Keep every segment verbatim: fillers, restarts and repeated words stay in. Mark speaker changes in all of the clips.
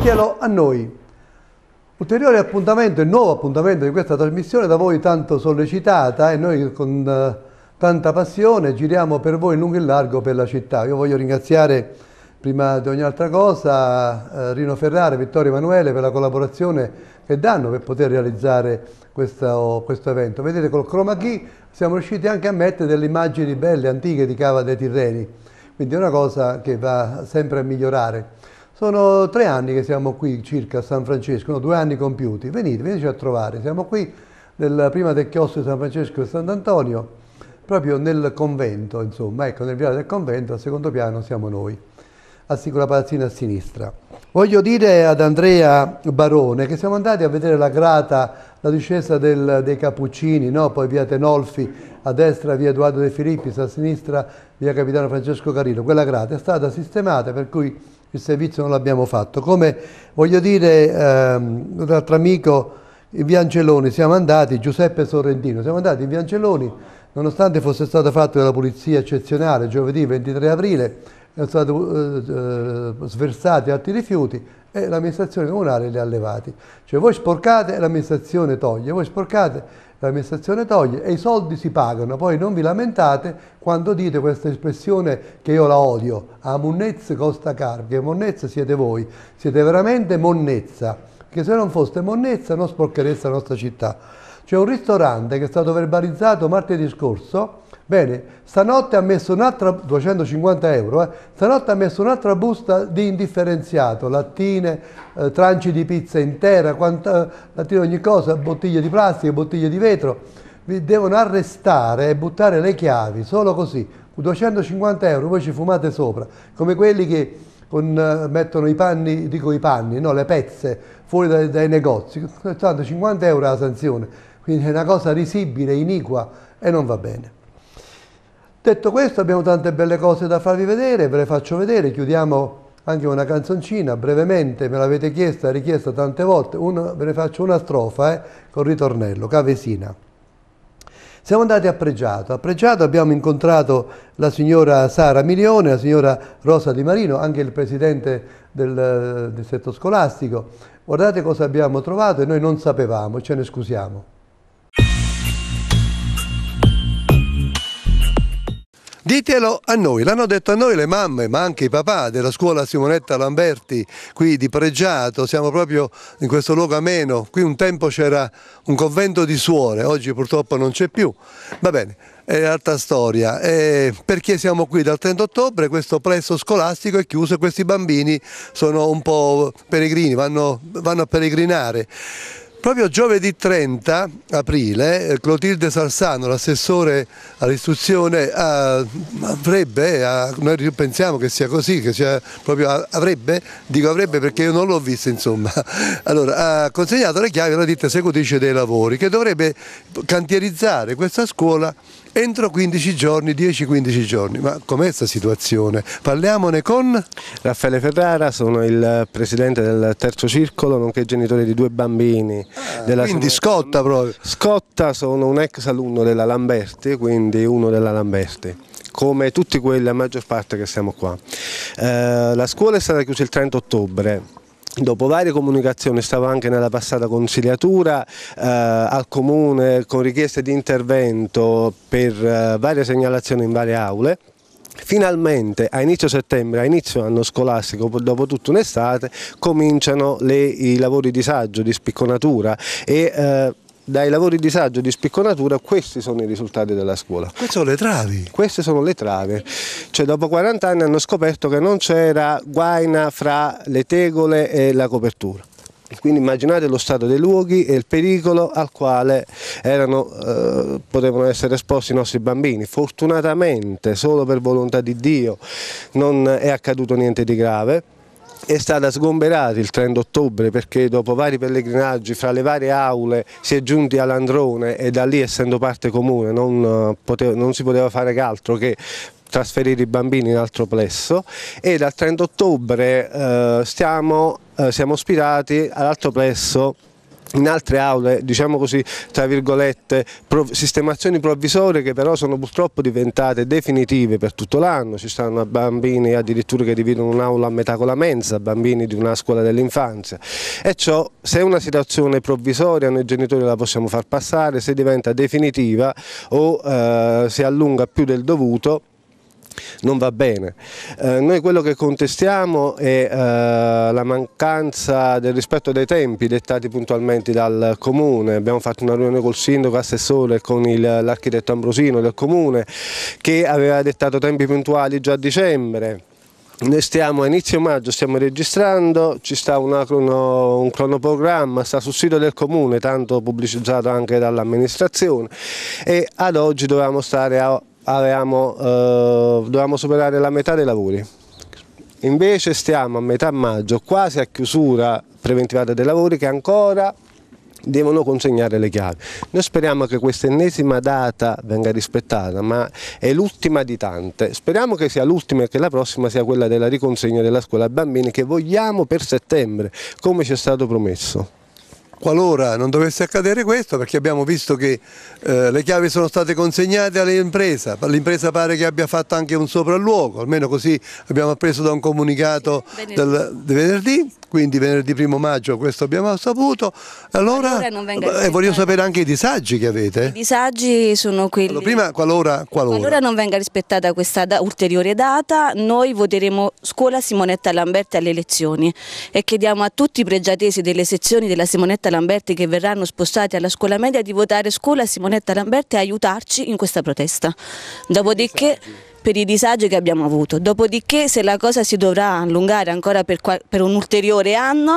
Speaker 1: Ditelo a noi. Ulteriore appuntamento e nuovo appuntamento di questa trasmissione da voi tanto sollecitata e noi con uh, tanta passione giriamo per voi in lungo e in largo per la città. Io voglio ringraziare prima di ogni altra cosa uh, Rino Ferrara e Vittorio Emanuele per la collaborazione che danno per poter realizzare questo, questo evento. Vedete, col chroma key siamo riusciti anche a mettere delle immagini belle, antiche di Cava dei Tirreni, quindi è una cosa che va sempre a migliorare. Sono tre anni che siamo qui circa a San Francesco, no, due anni compiuti. Venite, veniteci a trovare. Siamo qui nel, prima del chiostro di San Francesco e Sant'Antonio, proprio nel convento, insomma, ecco, nel viale del convento, al secondo piano siamo noi, a Sicura Palazzina a sinistra. Voglio dire ad Andrea Barone che siamo andati a vedere la grata, la discesa del, dei Cappuccini, no? Poi via Tenolfi, a destra via Edoardo De Filippis, a sinistra via Capitano Francesco Carillo. Quella grata è stata sistemata, per cui il servizio non l'abbiamo fatto. Come voglio dire ehm, un altro amico, in via Angeloni siamo andati, Giuseppe Sorrentino, siamo andati in via Angeloni, nonostante fosse stata fatta dalla polizia eccezionale giovedì ventitré aprile, sono stati eh, sversati altri rifiuti e l'amministrazione comunale li ha levati. Cioè voi sporcate e l'amministrazione toglie, voi sporcate l'amministrazione toglie e i soldi si pagano, poi non vi lamentate quando dite questa espressione che io la odio, a monnezza costa caro, perché monnezza siete voi, siete veramente monnezza, perché se non foste monnezza non sporchereste la nostra città. C'è un ristorante che è stato verbalizzato martedì scorso, bene, stanotte ha messo un'altra, duecentocinquanta euro, eh, stanotte ha messo un'altra busta di indifferenziato, lattine, eh, tranci di pizza intera, quanta, eh, lattine ogni cosa, bottiglie di plastica, bottiglie di vetro, vi devono arrestare e buttare le chiavi, solo così, duecentocinquanta euro, voi ci fumate sopra, come quelli che con, eh, mettono i panni, dico i panni, no, le pezze fuori dai, dai negozi, tanto cinquanta euro è la sanzione, quindi è una cosa risibile, iniqua e non va bene. Detto questo, abbiamo tante belle cose da farvi vedere, ve le faccio vedere, chiudiamo anche una canzoncina, brevemente, me l'avete chiesta, richiesta tante volte, una, ve ne faccio una strofa, eh, col ritornello, Cavesina. Siamo andati a Pregiato, a Pregiato abbiamo incontrato la signora Sara Milione, la signora Rosa Di Marino, anche il presidente del distretto scolastico. Guardate cosa abbiamo trovato e noi non sapevamo, ce ne scusiamo. Ditelo a noi, l'hanno detto a noi le mamme, ma anche i papà della scuola Simonetta Lamberti qui di Pregiato, siamo proprio in questo luogo ameno, qui un tempo c'era un convento di suore, oggi purtroppo non c'è più, va bene, è altra storia, e perché siamo qui dal trenta ottobre, questo plesso scolastico è chiuso e questi bambini sono un po' peregrini, vanno, vanno a peregrinare. Proprio giovedì trenta aprile Clotilde Salzano, l'assessore all'istruzione, avrebbe, a, noi pensiamo che sia così, che sia proprio avrebbe, dico avrebbe perché io non l'ho vista insomma, allora ha consegnato le chiavi alla ditta esecutrice dei lavori che dovrebbe cantierizzare questa scuola entro quindici giorni, dieci quindici giorni. Ma com'è questa situazione? Parliamone con
Speaker 2: Raffaele Ferrara, sono il presidente del terzo circolo, nonché genitore di due bambini.
Speaker 1: Ah,
Speaker 2: della
Speaker 1: quindi Scotta proprio.
Speaker 2: Scotta, sono un ex alunno della Lamberti, quindi uno della Lamberti, come tutti quelli, la maggior parte che siamo qua. Eh, la scuola è stata chiusa il trenta ottobre. Dopo varie comunicazioni, stavo anche nella passata consigliatura eh, al comune con richieste di intervento per eh, varie segnalazioni in varie aule. Finalmente a inizio settembre, a inizio anno scolastico, dopo tutta un'estate, cominciano le, i lavori di saggio, di spicconatura e eh, dai lavori di saggio di spicconatura questi sono i risultati della scuola.
Speaker 1: Queste sono le travi?
Speaker 2: Queste sono le travi, cioè dopo quaranta anni hanno scoperto che non c'era guaina fra le tegole e la copertura. Quindi immaginate lo stato dei luoghi e il pericolo al quale erano, eh, potevano essere esposti i nostri bambini. Fortunatamente, solo per volontà di Dio, non è accaduto niente di grave. È stata sgomberata il trenta ottobre perché dopo vari pellegrinaggi fra le varie aule si è giunti all'Androne e da lì, essendo parte comune, non, poteva, non si poteva fare che altro che trasferire i bambini in altro plesso e dal trenta ottobre eh, stiamo, eh, siamo ospitati all'altro plesso in altre aule, diciamo così, tra virgolette, sistemazioni provvisorie che però sono purtroppo diventate definitive per tutto l'anno. Ci stanno bambini addirittura che dividono un'aula a metà con la mensa, bambini di una scuola dell'infanzia, e ciò, se è una situazione provvisoria noi genitori la possiamo far passare, se diventa definitiva o eh, si allunga più del dovuto non va bene. Eh, noi quello che contestiamo è eh, la mancanza del rispetto dei tempi dettati puntualmente dal Comune. Abbiamo fatto una riunione col sindaco, assessore e con l'architetto Ambrosino del Comune, che aveva dettato tempi puntuali già a dicembre. Noi stiamo a inizio maggio, stiamo registrando, ci sta una crono, un cronoprogramma, sta sul sito del Comune, tanto pubblicizzato anche dall'amministrazione, e ad oggi dovevamo stare a Avevamo, eh, dovevamo superare la metà dei lavori, invece stiamo a metà maggio, quasi a chiusura preventivata dei lavori, che ancora devono consegnare le chiavi. Noi speriamo che questa ennesima data venga rispettata, ma è l'ultima di tante. Speriamo che sia l'ultima e che la prossima sia quella della riconsegna della scuola ai bambini, che vogliamo per settembre, come ci è stato promesso.
Speaker 1: Qualora non dovesse accadere questo, perché abbiamo visto che eh, le chiavi sono state consegnate all'impresa, l'impresa pare che abbia fatto anche un sopralluogo, almeno così abbiamo appreso da un comunicato del, di venerdì, quindi venerdì primo maggio questo abbiamo saputo. Allora, allora e voglio sapere anche i disagi che avete.
Speaker 3: I disagi sono quelli...
Speaker 1: Allora, prima qualora, qualora.
Speaker 3: qualora non venga rispettata questa da, ulteriore data, noi voteremo Scuola Simonetta Lamberti alle elezioni e chiediamo a tutti i pregiatesi delle sezioni della Simonetta Lamberti che verranno spostati alla scuola media di votare Scuola Simonetta Lamberti e aiutarci in questa protesta. Dopodiché, per i disagi che abbiamo avuto, dopodiché se la cosa si dovrà allungare ancora per, per un ulteriore anno,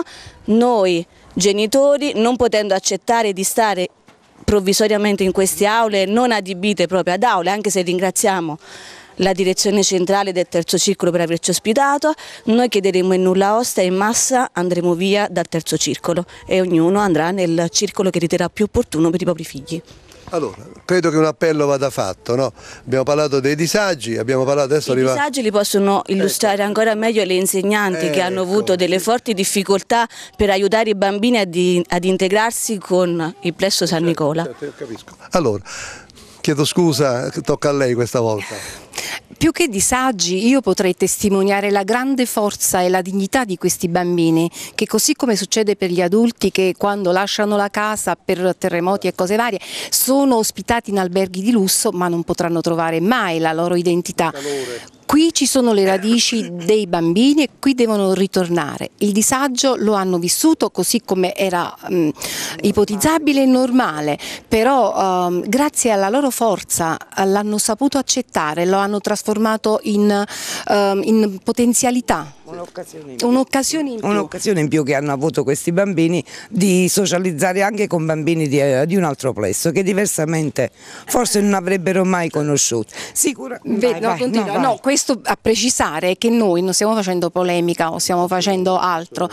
Speaker 3: noi genitori, non potendo accettare di stare provvisoriamente in queste aule non adibite proprio ad aule, anche se ringraziamo la direzione centrale del terzo circolo per averci ospitato, noi chiederemo in nulla osta e in massa andremo via dal terzo circolo e ognuno andrà nel circolo che riterrà più opportuno per i propri figli.
Speaker 1: Allora, credo che un appello vada fatto, no? Abbiamo parlato dei disagi, abbiamo parlato adesso...
Speaker 3: I
Speaker 1: arriva...
Speaker 3: disagi li possono illustrare ancora meglio le insegnanti eh, che hanno avuto delle forti difficoltà per aiutare i bambini ad, ad integrarsi con il plesso San Nicola.
Speaker 1: Certo, certo, capisco. Allora, chiedo scusa, tocca a lei questa volta.
Speaker 4: Più che disagi, io potrei testimoniare la grande forza e la dignità di questi bambini, che così come succede per gli adulti che quando lasciano la casa per terremoti e cose varie sono ospitati in alberghi di lusso ma non potranno trovare mai la loro identità. Qui ci sono le radici dei bambini e qui devono ritornare. Il disagio lo hanno vissuto così come era mh, ipotizzabile e normale, però um, grazie alla loro forza l'hanno saputo accettare, lo hanno trasformato in, um, in potenzialità.
Speaker 5: Un'occasione in,
Speaker 4: Un'occasione in,
Speaker 5: un in più che hanno avuto questi bambini di socializzare anche con bambini di, di un altro plesso che diversamente forse non avrebbero mai conosciuto. Sicura...
Speaker 4: Vai, no, vai, no, no, questo a precisare che noi non stiamo facendo polemica o stiamo facendo altro,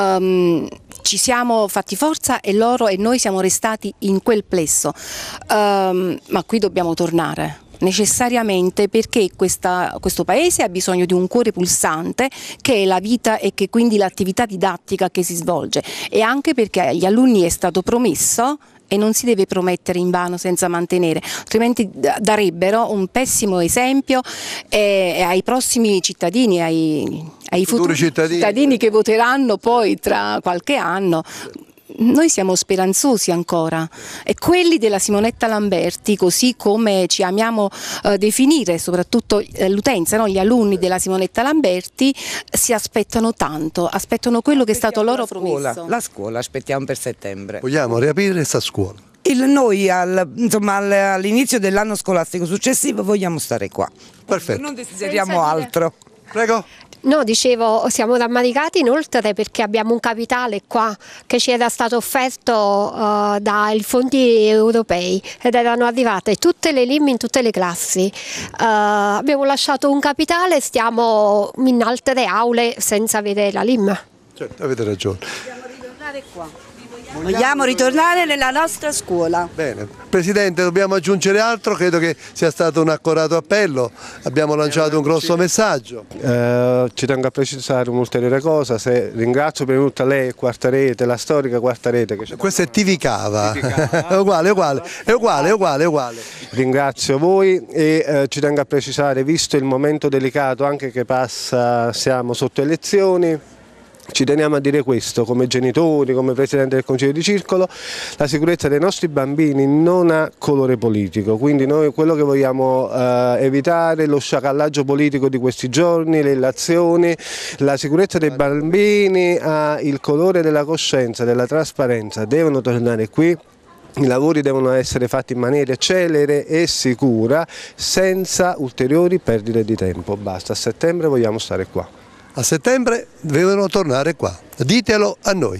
Speaker 4: um, ci siamo fatti forza e loro e noi siamo restati in quel plesso, um, ma qui dobbiamo tornare. Necessariamente, perché questa, questo paese ha bisogno di un cuore pulsante che è la vita e che quindi l'attività didattica che si svolge, e anche perché agli alunni è stato promesso e non si deve promettere in vano senza mantenere, altrimenti darebbero un pessimo esempio eh, ai prossimi cittadini, ai, ai futuri cittadini. cittadini che voteranno poi tra qualche anno. Noi siamo speranzosi ancora e quelli della Simonetta Lamberti, così come ci amiamo eh, definire, soprattutto eh, l'utenza, no? Gli alunni della Simonetta Lamberti si aspettano tanto, aspettano quello che è stato loro
Speaker 5: scuola,
Speaker 4: promesso.
Speaker 5: La scuola aspettiamo per settembre.
Speaker 1: Vogliamo riaprire questa scuola?
Speaker 5: Il, noi al, all'inizio dell'anno scolastico successivo vogliamo stare qua.
Speaker 1: Perfetto.
Speaker 5: Non desideriamo altro.
Speaker 1: Prego.
Speaker 6: No, dicevo, siamo rammaricati inoltre perché abbiamo un capitale qua che ci era stato offerto uh, dai fondi europei ed erano arrivate tutte le L I M in tutte le classi. Uh, abbiamo lasciato un capitale e stiamo in altre aule senza avere la L I M.
Speaker 1: Certo, avete ragione.
Speaker 3: Dobbiamo ritornare qua.
Speaker 7: Vogliamo ritornare nella nostra scuola.
Speaker 1: Bene. Presidente, dobbiamo aggiungere altro? Credo che sia stato un accorato appello, abbiamo lanciato un grosso messaggio.
Speaker 2: Eh, ci tengo a precisare un'ulteriore cosa, se ringrazio prima di tutto lei, Quarta Rete, la storica Quarta Rete. Che
Speaker 1: Questo è T V Cava, è uguale, è uguale, è uguale, è uguale, è uguale.
Speaker 2: Ringrazio voi e eh, ci tengo a precisare, visto il momento delicato anche che passa, siamo sotto elezioni, ci teniamo a dire questo, come genitori, come Presidente del Consiglio di Circolo, la sicurezza dei nostri bambini non ha colore politico, quindi noi quello che vogliamo eh, evitare è lo sciacallaggio politico di questi giorni, le illazioni, la sicurezza dei bambini ha il colore della coscienza, della trasparenza, devono tornare qui. I lavori devono essere fatti in maniera celere e sicura, senza ulteriori perdite di tempo. Basta, a settembre vogliamo stare qua.
Speaker 1: A settembre devono tornare qua, ditelo a noi.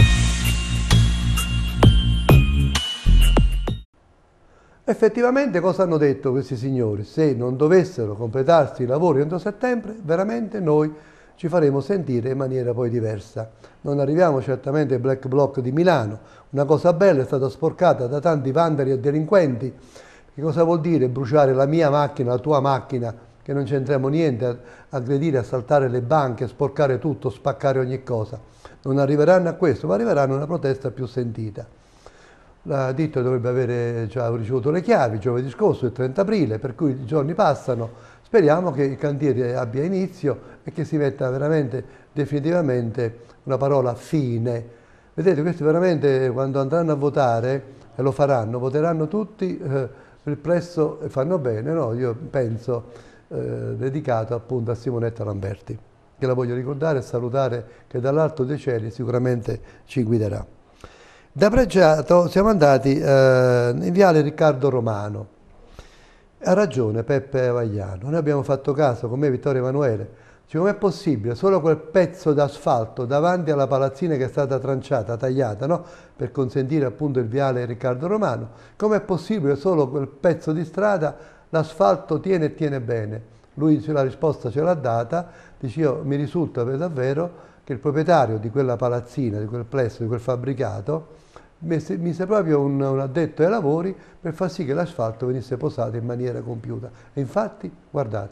Speaker 1: Effettivamente cosa hanno detto questi signori? Se non dovessero completarsi i lavori entro settembre, veramente noi ci faremo sentire in maniera poi diversa. Non arriviamo certamente ai black bloc di Milano, una cosa bella è stata sporcata da tanti vandali e delinquenti. Che cosa vuol dire bruciare la mia macchina, la tua macchina, che non c'entriamo niente, aggredire, assaltare le banche, sporcare tutto, spaccare ogni cosa. Non arriveranno a questo, ma arriveranno a una protesta più sentita. La ditta dovrebbe avere già ricevuto le chiavi giovedì scorso, il trenta aprile, per cui i giorni passano. Speriamo che il cantiere abbia inizio e che si metta veramente, definitivamente, una parola fine. Vedete, questi veramente quando andranno a votare, e lo faranno, voteranno tutti eh, per il presso e fanno bene, no? Io penso... Eh, dedicato appunto a Simonetta Lamberti, che la voglio ricordare e salutare, che dall'alto dei cieli sicuramente ci guiderà. Da Pregiato siamo andati eh, in viale Riccardo Romano. Ha ragione Peppe Avagliano, noi abbiamo fatto caso con me Vittorio Emanuele, cioè, com'è possibile solo quel pezzo d'asfalto davanti alla palazzina che è stata tranciata, tagliata, no? Per consentire appunto il viale Riccardo Romano, com'è possibile solo quel pezzo di strada l'asfalto tiene e tiene bene? Lui la risposta ce l'ha data, dice io mi risulta per davvero che il proprietario di quella palazzina, di quel plesso, di quel fabbricato, mise, mise proprio un, un addetto ai lavori per far sì che l'asfalto venisse posato in maniera compiuta. E infatti, guardate.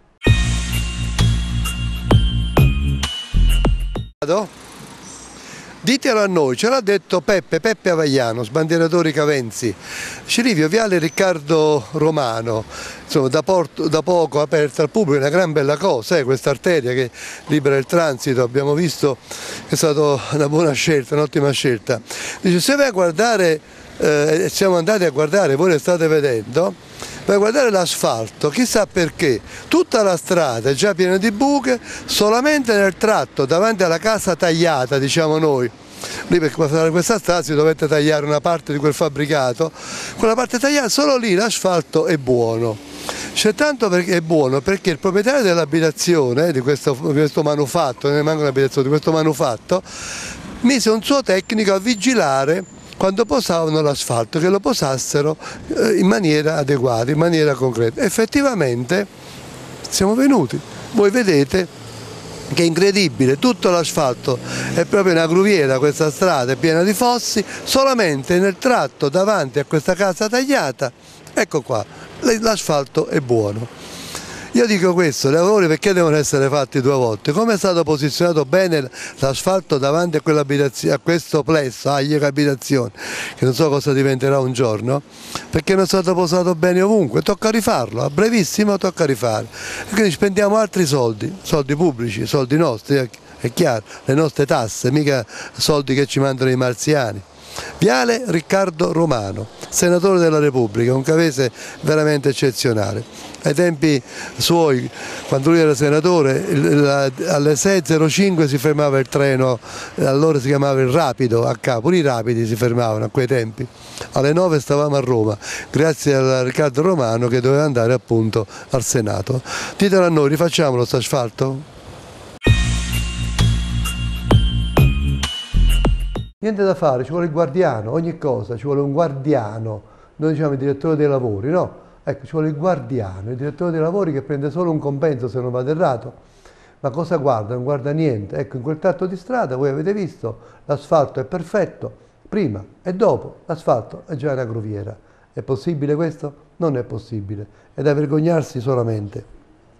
Speaker 1: Ditelo a noi, ce l'ha detto Peppe, Peppe Avagliano, sbandieratori Cavenzi. Cilivio, viale Riccardo Romano, insomma da, porto, da poco aperta al pubblico, è una gran bella cosa, eh, questa arteria che libera il transito, abbiamo visto che è stata una buona scelta, un'ottima scelta. Dice, se vai a guardare, eh, siamo andati a guardare, voi le state vedendo, vai a guardare l'asfalto, chissà perché, tutta la strada è già piena di buche, solamente nel tratto davanti alla casa tagliata, diciamo noi, lì per fare questa strada si dovette tagliare una parte di quel fabbricato, quella parte tagliata, solo lì l'asfalto è buono. C'è tanto perché è buono perché il proprietario dell'abitazione, di questo, questo manufatto, non è manco un'abitazione, di questo manufatto, mise un suo tecnico a vigilare quando posavano l'asfalto, che lo posassero in maniera adeguata, in maniera concreta. Effettivamente siamo venuti, voi vedete che è incredibile, tutto l'asfalto è proprio una gruviera, questa strada è piena di fossi, solamente nel tratto davanti a questa casa tagliata, ecco qua, l'asfalto è buono. Io dico questo, i lavori perché devono essere fatti due volte? Come è stato posizionato bene l'asfalto davanti a, a questo plesso, agli abitazioni, che non so cosa diventerà un giorno, perché non è stato posato bene ovunque, tocca rifarlo, a brevissimo tocca rifare. E quindi spendiamo altri soldi, soldi pubblici, soldi nostri, è chiaro, le nostre tasse, mica soldi che ci mandano i marziani. Viale Riccardo Romano, senatore della Repubblica, un cavese veramente eccezionale. Ai tempi suoi, quando lui era senatore, alle sei e zero cinque si fermava il treno, allora si chiamava il Rapido, a capo, pure i Rapidi si fermavano a quei tempi. Alle nove stavamo a Roma, grazie a Riccardo Romano che doveva andare appunto al Senato. Ditelo a noi, rifacciamolo sto asfalto? Niente da fare, ci vuole il guardiano, ogni cosa, ci vuole un guardiano, noi diciamo il direttore dei lavori, no? Ecco, ci vuole il guardiano, il direttore dei lavori che prende solo un compenso se non vado errato, ma cosa guarda? Non guarda niente. Ecco, in quel tratto di strada, voi avete visto, l'asfalto è perfetto, prima e dopo l'asfalto è già una groviera. È possibile questo? Non è possibile, è da vergognarsi solamente.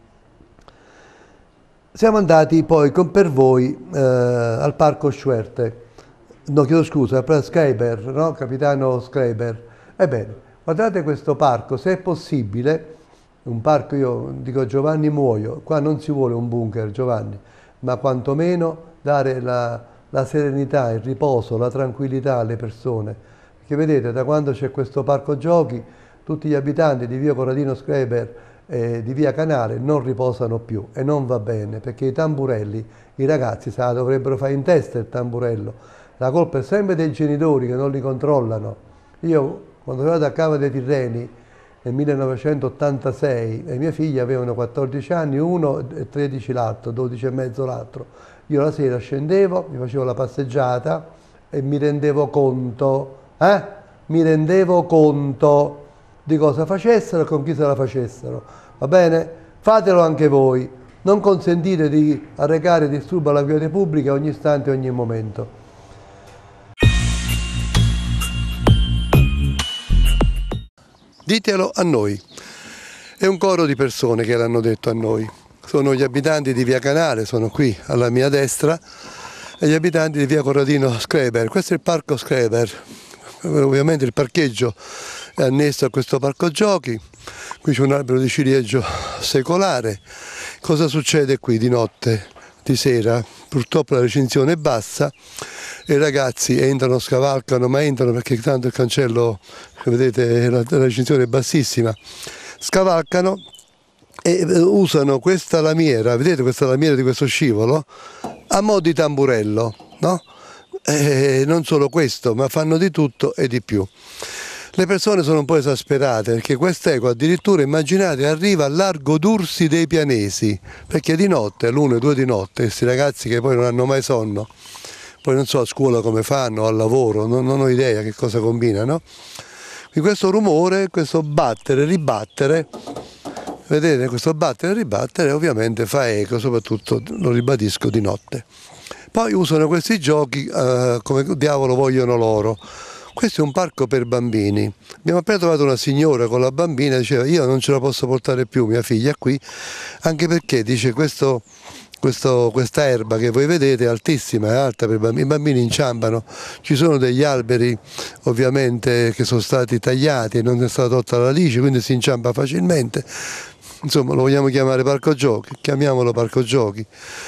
Speaker 1: Siamo andati poi con, per voi eh, al parco Schwerte, no chiedo scusa, al Schreiber, no? Capitano Schreiber. Ebbene, guardate questo parco, se è possibile, un parco, io dico Giovanni muoio, qua non si vuole un bunker Giovanni, ma quantomeno dare la, la serenità, il riposo, la tranquillità alle persone. Perché vedete, da quando c'è questo parco giochi, tutti gli abitanti di via Corradino Schreiber e di via Canale non riposano più e non va bene, perché i tamburelli, i ragazzi se la dovrebbero fare in testa il tamburello. La colpa è sempre dei genitori che non li controllano. Io quando sono andato a Cava dei Tirreni nel millenovecentottantasei le mie figlie avevano quattordici anni, uno e tredici l'altro, dodici e mezzo l'altro. Io la sera scendevo, mi facevo la passeggiata e mi rendevo conto, eh? Mi rendevo conto di cosa facessero e con chi se la facessero. Va bene? Fatelo anche voi. Non consentite di arrecare disturbo alla quiete pubblica ogni istante e ogni momento. Ditelo a noi. È un coro di persone che l'hanno detto a noi. Sono gli abitanti di via Canale, sono qui alla mia destra, e gli abitanti di via Corradino Schreiber. Questo è il parco Schreiber. Ovviamente il parcheggio è annesso a questo parco giochi. Qui c'è un albero di ciliegio secolare. Cosa succede qui di notte, di sera? Purtroppo la recinzione è bassa e i ragazzi entrano, scavalcano, ma entrano perché tanto il cancello, vedete, la, la recinzione è bassissima, scavalcano e usano questa lamiera, vedete questa lamiera di questo scivolo, a mo' di tamburello, no? E non solo questo, ma fanno di tutto e di più. Le persone sono un po' esasperate perché quest'eco addirittura, immaginate, arriva al largo d'Ursi dei Pianesi, perché di notte, all'una e due di notte, questi ragazzi che poi non hanno mai sonno, poi non so a scuola come fanno, al lavoro, non, non ho idea che cosa combinano, quindi questo rumore, questo battere, ribattere, vedete, questo battere e ribattere ovviamente fa eco, soprattutto, lo ribadisco, di notte. Poi usano questi giochi eh, come diavolo vogliono loro. Questo è un parco per bambini. Abbiamo appena trovato una signora con la bambina, diceva io non ce la posso portare più, mia figlia qui, anche perché dice questo, questo, questa erba che voi vedete è altissima, è alta per i bambini, i bambini inciampano, ci sono degli alberi ovviamente che sono stati tagliati e non è stata tolta la radice, quindi si inciampa facilmente. Insomma, lo vogliamo chiamare parco giochi, chiamiamolo parco giochi.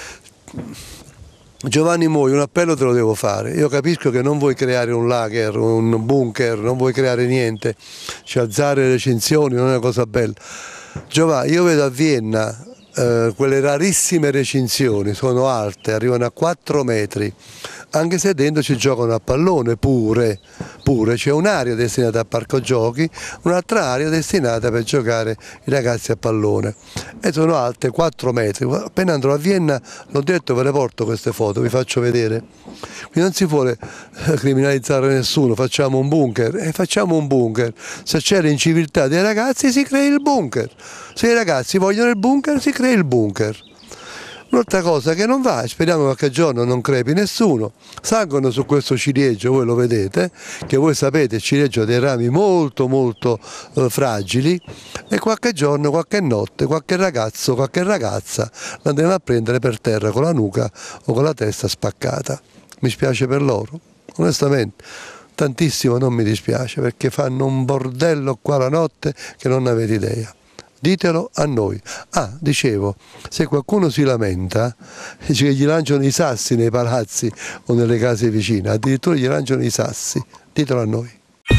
Speaker 1: Giovanni Moi, un appello te lo devo fare. Io capisco che non vuoi creare un lager, un bunker, non vuoi creare niente, cioè alzare le recinzioni non è una cosa bella. Giovanni, io vedo a Vienna eh, quelle rarissime recinzioni, sono alte, arrivano a quattro metri, anche se dentro ci giocano a pallone pure, pure. C'è un'area destinata a parco giochi, un'altra area destinata per giocare i ragazzi a pallone e sono alte quattro metri. Appena andrò a Vienna, l'ho detto, ve le porto queste foto, vi faccio vedere. Quindi non si vuole criminalizzare nessuno, facciamo un bunker e facciamo un bunker. Se c'è l'inciviltà dei ragazzi si crea il bunker, se i ragazzi vogliono il bunker si crea il bunker. Un'altra cosa che non va, speriamo qualche giorno non crepi nessuno, salgono su questo ciliegio, voi lo vedete, che voi sapete il ciliegio ha dei rami molto molto eh, fragili e qualche giorno, qualche notte, qualche ragazzo, qualche ragazza l'andremo a prendere per terra con la nuca o con la testa spaccata. Mi spiace per loro, onestamente, tantissimo non mi dispiace perché fanno un bordello qua la notte che non avete idea. Ditelo a noi. Ah, dicevo, se qualcuno si lamenta, dice che gli lanciano i sassi nei palazzi o nelle case vicine, addirittura gli lanciano i sassi. Ditelo a noi.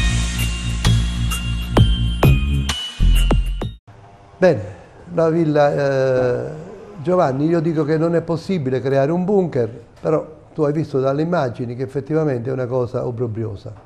Speaker 1: Bene, la villa eh, Giovanni, io dico che non è possibile creare un bunker, però tu hai visto dalle immagini che effettivamente è una cosa obbrobriosa.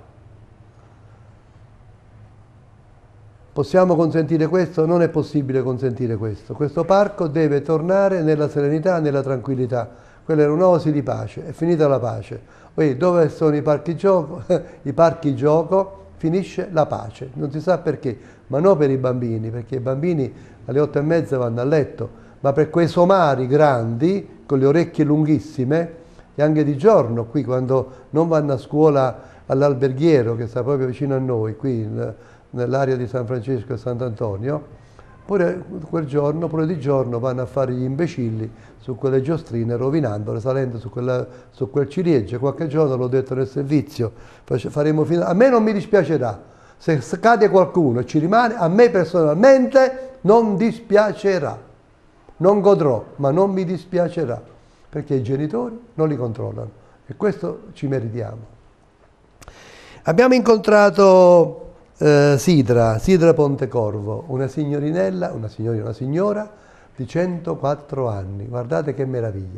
Speaker 1: Possiamo consentire questo? Non è possibile consentire questo. Questo parco deve tornare nella serenità, nella tranquillità. Quella era un'oasi di pace, è finita la pace. Poi dove sono i parchi gioco? I parchi gioco finisce la pace. Non si sa perché, ma non per i bambini, perché i bambini alle otto e mezza vanno a letto, ma per quei somari grandi, con le orecchie lunghissime, e anche di giorno qui quando non vanno a scuola all'Alberghiero che sta proprio vicino a noi, qui nell'area di San Francesco e Sant'Antonio, pure quel giorno, pure di giorno vanno a fare gli imbecilli su quelle giostrine, rovinandole, salendo su, quella, su quel ciliegie. Qualche giorno l'ho detto nel servizio, faremo fino, a me non mi dispiacerà, se cade qualcuno e ci rimane, a me personalmente non dispiacerà, non godrò, ma non mi dispiacerà, perché i genitori non li controllano e questo ci meritiamo. Abbiamo incontrato eh, Sidra, Sidra Pontecorvo, una signorinella, una signorina, una signora di centoquattro anni, guardate che meraviglia.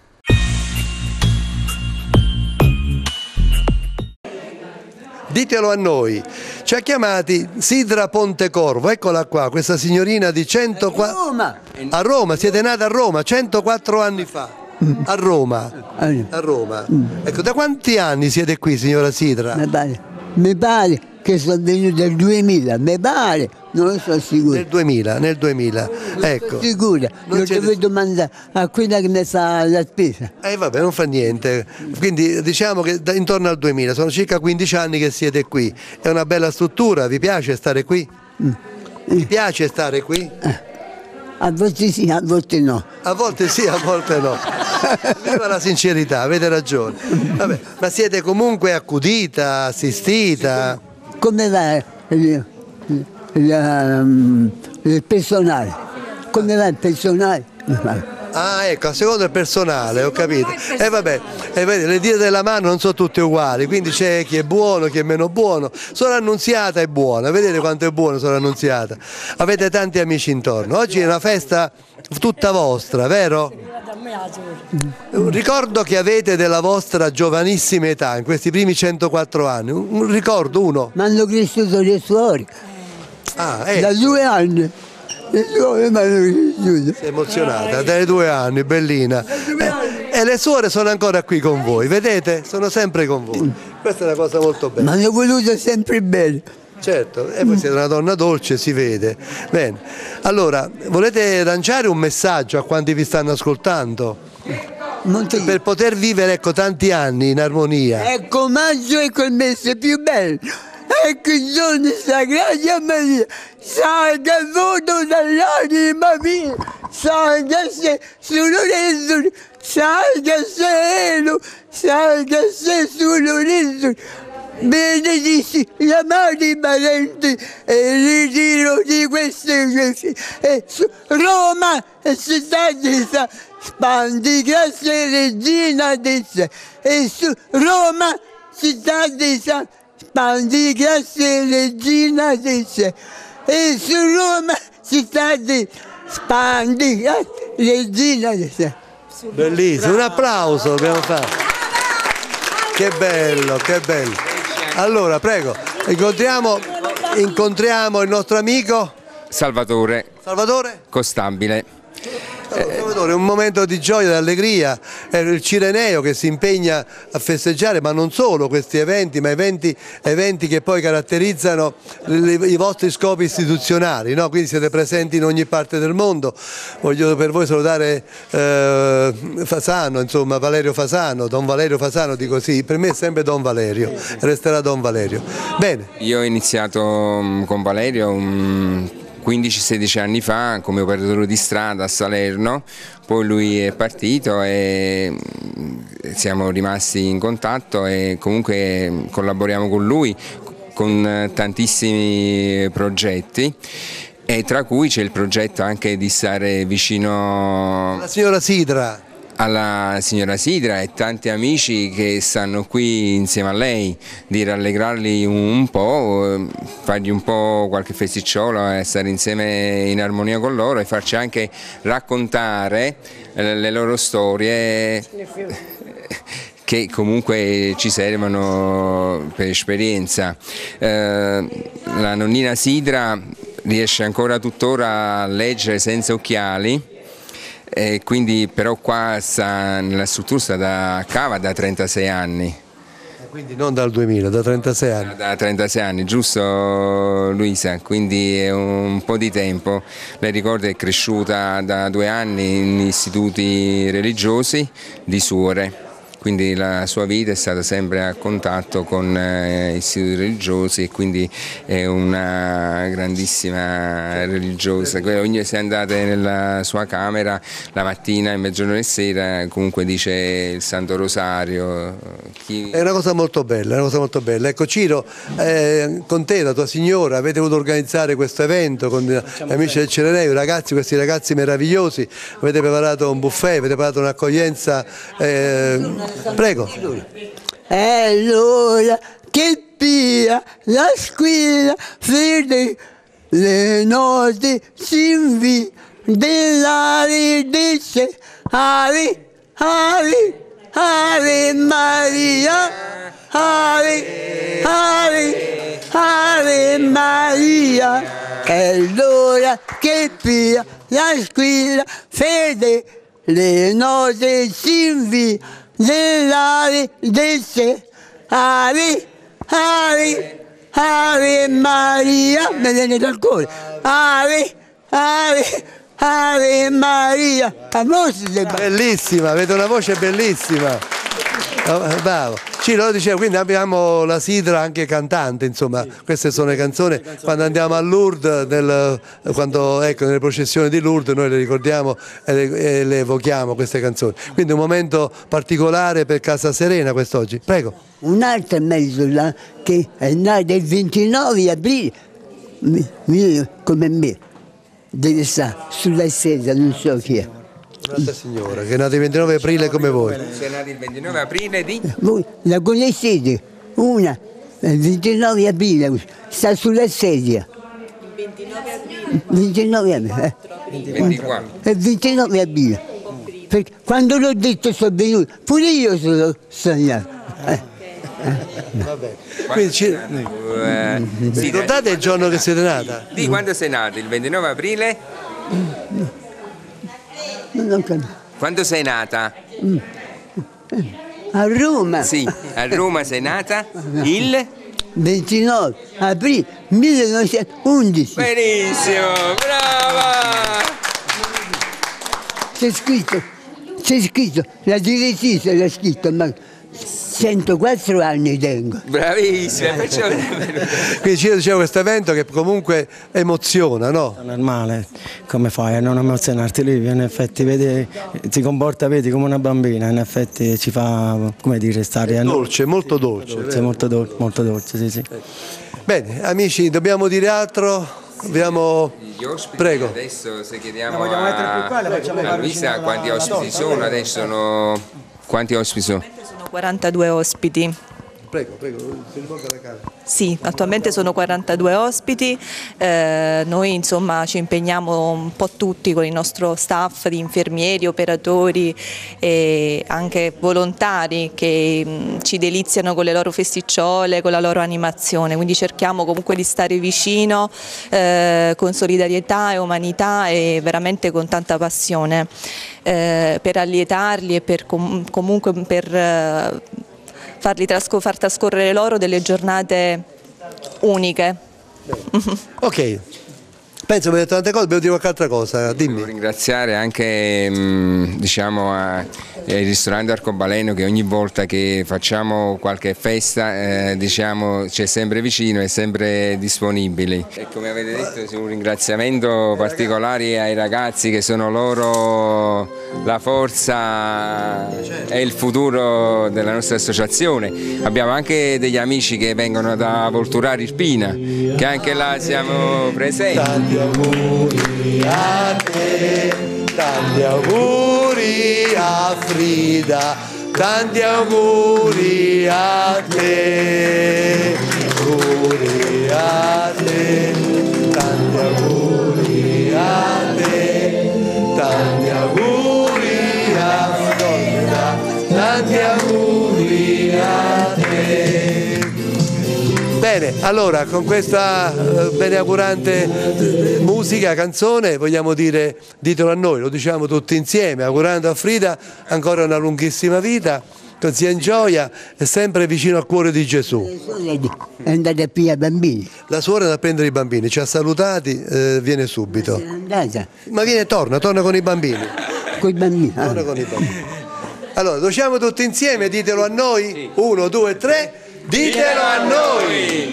Speaker 1: Ditelo a noi, ci ha chiamati Sidra Pontecorvo, eccola qua, questa signorina di centoquattro... A Roma! A Roma, siete nata a Roma, centoquattro anni fa, a Roma, a Roma. Ecco, da quanti anni siete qui, signora Sidra?
Speaker 8: Mi pare, mi pare che sono venuto nel duemila, mi pare, non lo so sicuro.
Speaker 1: Nel duemila, nel duemila,
Speaker 8: non
Speaker 1: ecco.
Speaker 8: sono sicura, lo devo domandare a quella che mi fa la spesa.
Speaker 1: Eh vabbè, non fa niente, quindi diciamo che da, intorno al duemila, sono circa quindici anni che siete qui, è una bella struttura, vi piace stare qui? Mm. Vi piace stare qui?
Speaker 8: Eh. A volte sì, a volte no.
Speaker 1: A volte sì, a volte no. Viva la sincerità, avete ragione. Vabbè, ma siete comunque accudita, assistita?
Speaker 8: Come va il, il, il, il personale? Come va il personale?
Speaker 1: Ah, ecco, a seconda del personale, ho capito. E eh, vabbè, eh, le dita della mano non sono tutte uguali, quindi c'è chi è buono, chi è meno buono. Solo Annunziata è buona, vedete quanto è buono Solo Annunziata. Avete tanti amici intorno. Oggi è una festa tutta vostra, vero? Un ricordo che avete della vostra giovanissima età, in questi primi centoquattro anni, un ricordo, uno?
Speaker 8: Mi hanno cresciuto le suore,
Speaker 1: ah, eh.
Speaker 8: da due anni.
Speaker 1: Sei emozionata, dai due anni, bellina. Eh, e le suore sono ancora qui con voi, vedete? Sono sempre con voi. Questa è una cosa molto bella.
Speaker 8: Ma hanno voluto sempre bene.
Speaker 1: Certo, e voi siete una donna dolce, si vede. Bene. Allora, volete lanciare un messaggio a quanti vi stanno ascoltando? Per poter vivere, ecco, tanti anni in armonia.
Speaker 8: Ecco, maggio è quel mese più bello. Ecco i giorni sagrati a Maria, salga il voto dall'anima mia, salga se sull'orizzonte, salga cielo, salga se sull'orizzonte, benedici gli amati parenti e il ritiro di queste cose. E su Roma è città di Sa, spandi grazie regina di sé, e su Roma città di Sa, spandi grazie regina di sé, e su Roma città di spandi grazie regina di sé.
Speaker 1: Bellissimo, un applauso dobbiamo fare. Che bello, che bello. Allora, prego, incontriamo, incontriamo il nostro amico
Speaker 9: Salvatore.
Speaker 1: Salvatore?
Speaker 9: Costabile.
Speaker 1: Salvatore, un momento di gioia e allegria, è il Cireneo che si impegna a festeggiare, ma non solo questi eventi, ma eventi, eventi che poi caratterizzano i vostri scopi istituzionali, no? Quindi siete presenti in ogni parte del mondo. Voglio per voi salutare eh, Fasano, insomma Valerio Fasano, Don Valerio Fasano, dico sì, per me è sempre Don Valerio, resterà Don Valerio. Bene.
Speaker 9: Io ho iniziato con Valerio un quindici sedici anni fa come operatore di strada a Salerno, poi lui è partito e siamo rimasti in contatto e comunque collaboriamo con lui con tantissimi progetti, e tra cui c'è il progetto anche di stare vicino
Speaker 1: alla signora Sidra.
Speaker 9: alla signora Sidra e tanti amici che stanno qui insieme a lei, di rallegrarli un po', fargli un po' qualche festicciolo e stare insieme in armonia con loro e farci anche raccontare le loro storie che comunque ci servono per esperienza. Eh, la nonnina Sidra riesce ancora tuttora a leggere senza occhiali, e quindi però qua sta nella struttura sta da cava da trentasei anni.
Speaker 1: Quindi non dal duemila, da trentasei anni.
Speaker 9: Da trentasei anni, giusto Luisa? Quindi è un po' di tempo. Lei ricorda è cresciuta da due anni in istituti religiosi di suore quindi la sua vita è stata sempre a contatto con eh, istituti religiosi, e quindi è una grandissima religiosa. Ogni se andate nella sua camera la mattina, in mezzogiorno e sera, comunque dice il Santo Rosario. Chi...
Speaker 1: È una cosa molto bella, è una cosa molto bella. Ecco Ciro, eh, con te, la tua signora, avete voluto organizzare questo evento con gli amici del Cireneo, i ragazzi, questi ragazzi meravigliosi, avete preparato un buffet, avete preparato un'accoglienza, eh, prego.
Speaker 8: E allora che pia la squilla, vede le note si invia dell'aria dice Ave, Ave, Ave Maria, Ave, Ave, Ave Maria. E allora che pia la squilla, vede le note si invia dell'aria dice Ave, Ave, Ave Maria, mi viene dal cuore, Ave, Ave, Ave Maria.
Speaker 1: Bellissima, avete una voce bellissima. Bravo. Ciro lo diceva, quindi abbiamo la Sidra anche cantante, insomma, queste sono le canzoni, quando andiamo a Lourdes, nel, quando, ecco, nelle processioni di Lourdes noi le ricordiamo e le, e le evochiamo queste canzoni, quindi un momento particolare per Casa Serena quest'oggi, prego.
Speaker 8: Un'altra mezzola che è nata il ventinove aprile, come me, deve stare sulla sedia, non so chi è.
Speaker 1: Un'altra signora che è nata il ventinove aprile come voi.
Speaker 9: Sei nata il ventinove aprile di?
Speaker 8: Voi la conoscete? Una, il ventinove aprile, sta sulla sedia. Il ventinove aprile. Eh.
Speaker 9: ventiquattro.
Speaker 8: Il ventinove aprile. Perché quando l'ho detto sono venuto, pure io sono sognato. Eh.
Speaker 1: Vabbè. Quindi ci... eh, sì, ricordate il giorno che siete nata?
Speaker 9: Di quando sei nata? Il ventinove aprile?
Speaker 8: Non capisco.
Speaker 9: Quando sei nata?
Speaker 8: A Roma.
Speaker 9: Sì, a Roma sei nata il
Speaker 8: ventinove aprile millenovecentoundici.
Speaker 9: Benissimo, brava!
Speaker 8: C'è scritto, c'è scritto, la direttrice l'ha scritto, ma centoquattro anni tengo.
Speaker 9: Bravissima, perciò...
Speaker 1: Quindi ci diceva questo evento che comunque emoziona, no?
Speaker 10: È normale, come fai a non emozionarti? Lui in effetti vede, si comporta vedi come una bambina, in effetti ci fa, come dire, stare...
Speaker 1: È dolce, molto dolce.
Speaker 10: dolce molto, dolce, molto dolce, sì, sì.
Speaker 1: Bene, amici, dobbiamo dire altro? Abbiamo...
Speaker 9: Gli ospiti,
Speaker 1: prego.
Speaker 9: Adesso se chiediamo no, a, a Luisa quanti ospiti sono, adesso sono... Quanti ospiti sono?
Speaker 11: quarantadue ospiti.
Speaker 1: Prego, prego, si riporta la camera.
Speaker 11: Sì, attualmente sono quarantadue ospiti, eh, noi insomma ci impegniamo un po' tutti con il nostro staff di infermieri, operatori e anche volontari che mh, ci deliziano con le loro festicciole, con la loro animazione, quindi cerchiamo comunque di stare vicino eh, con solidarietà e umanità e veramente con tanta passione eh, per allietarli e per com comunque per... Eh, farli trasco far trascorrere loro delle giornate uniche.
Speaker 1: Ok, penso che abbiate detto tante cose, devo dire qualche altra cosa, dimmi.
Speaker 9: Devo ringraziare anche mh, diciamo, a, il ristorante Arcobaleno che ogni volta che facciamo qualche festa eh, diciamo, c'è sempre vicino e sempre disponibile. E come avete detto un ringraziamento particolare ai ragazzi che sono loro la forza e il futuro della nostra associazione. Abbiamo anche degli amici che vengono da Volturare Irpina, che anche là siamo presenti.
Speaker 1: Tanti auguri a te, tanti auguri a Frida, tanti auguri a te, auguri a te, tanti auguri a te, tanti auguri a Madonna, tanti auguri a te. Bene, allora con questa eh, beneaugurante musica, canzone, vogliamo dire ditelo a noi, lo diciamo tutti insieme, augurando a Frida ancora una lunghissima vita, che sia in gioia e sempre vicino al cuore di Gesù.
Speaker 8: È andata a pigliare i bambini.
Speaker 1: La suora è da prendere i bambini, ci ha salutati, eh, viene subito.
Speaker 8: È andata.
Speaker 1: Ma viene, torna, torna con i bambini.
Speaker 8: Con i bambini.
Speaker 1: Torna con i bambini. Allora, lo diciamo tutti insieme, ditelo a noi. Sì. Uno, due, tre. Ditelo a noi!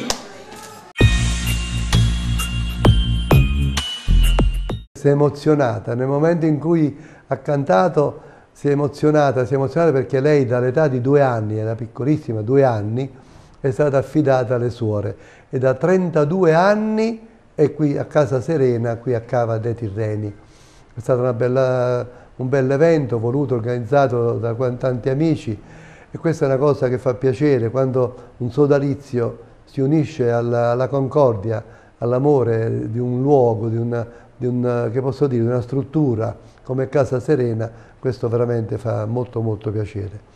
Speaker 1: Si è emozionata, nel momento in cui ha cantato si è emozionata, si è emozionata perché lei dall'età di due anni, era piccolissima, due anni, è stata affidata alle suore e da trentadue anni è qui a Casa Serena, qui a Cava dei Tirreni. È stato una bella, un bel evento voluto, organizzato da tanti amici e questa è una cosa che fa piacere quando un sodalizio si unisce alla, alla concordia, all'amore di un luogo, di una, di un, che posso dire, di una struttura come Casa Serena, questo veramente fa molto molto piacere.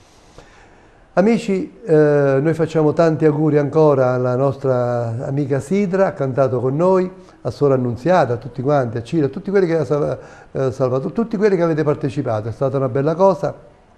Speaker 1: Amici, eh, noi facciamo tanti auguri ancora alla nostra amica Sidra, ha cantato con noi, a Sora Annunziata, a tutti quanti, a Ciro, a tutti quelli che, eh, Salvatore, tutti quelli che avete partecipato, è stata una bella cosa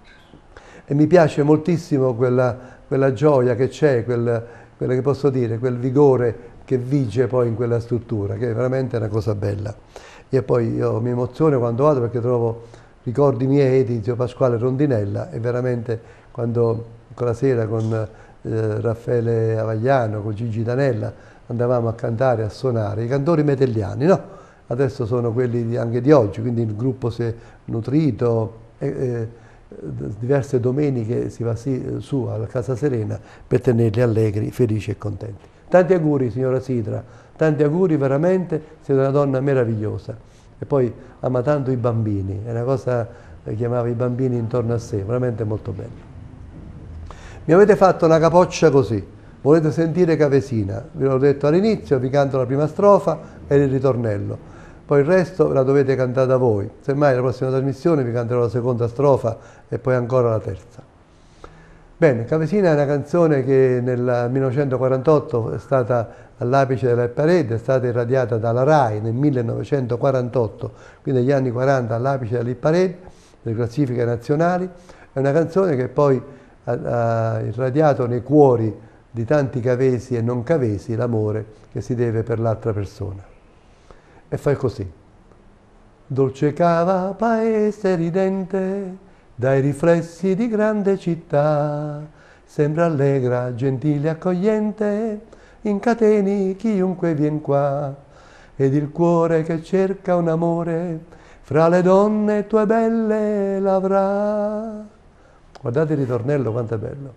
Speaker 1: e mi piace moltissimo quella, quella gioia che c'è, quel, quella che posso dire, quel vigore che vige poi in quella struttura, che è veramente una cosa bella. E poi io mi emoziono quando vado perché trovo ricordi miei di zio Pasquale Rondinella e veramente quando quella sera con eh, Raffaele Avagliano, con Gigi Danella andavamo a cantare, a suonare, i cantori metelliani, no? Adesso sono quelli di, anche di oggi, quindi il gruppo si è nutrito, e, e, diverse domeniche si va sì, su alla Casa Serena per tenerli allegri, felici e contenti. Tanti auguri signora Sidra, tanti auguri veramente, siete una donna meravigliosa e poi ama tanto i bambini, è una cosa che chiamava i bambini intorno a sé, veramente molto bello. Mi avete fatto una capoccia così, volete sentire Cavesina, ve l'ho detto all'inizio, vi canto la prima strofa e il ritornello, poi il resto la dovete cantare da voi, semmai la prossima trasmissione vi canterò la seconda strofa e poi ancora la terza. Bene, Cavesina è una canzone che nel millenovecentoquarantotto è stata all'apice della Parade, è stata irradiata dalla RAI nel millenovecentoquarantotto, quindi negli anni quaranta all'apice della Parade, delle classifiche nazionali, è una canzone che poi ha irradiato nei cuori di tanti cavesi e non cavesi l'amore che si deve per l'altra persona. E fa così. Dolce Cava, paese ridente, dai riflessi di grande città, sembra allegra, gentile, accogliente, incateni chiunque vien qua, ed il cuore che cerca un amore, fra le donne tue belle l'avrà. Guardate il ritornello, quanto è bello.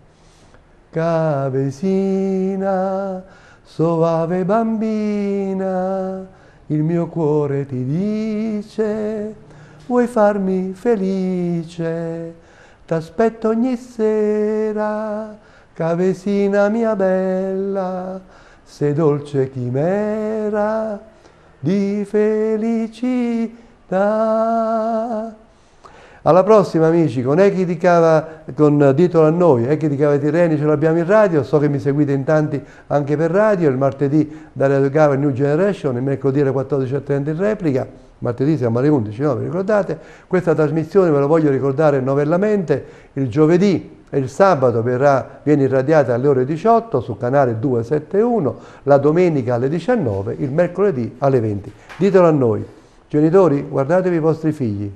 Speaker 1: Cavesina, soave bambina, il mio cuore ti dice, vuoi farmi felice? T'aspetto ogni sera, Cavesina mia bella, sei dolce chimera di felicità. Alla prossima amici, con Echi di Cava, con Ditelo a noi, Echi di Cava Tirreni ce l'abbiamo in radio, so che mi seguite in tanti anche per radio, il martedì da Radio Cava New Generation, il mercoledì alle quattordici e trenta in replica, martedì siamo alle undici, no? Vi ricordate? Questa trasmissione ve la voglio ricordare novellamente, il giovedì e il sabato verrà, viene irradiata alle ore diciotto su canale duecentosettantuno, la domenica alle diciannove, il mercoledì alle venti. Ditelo a noi. Genitori, guardatevi i vostri figli.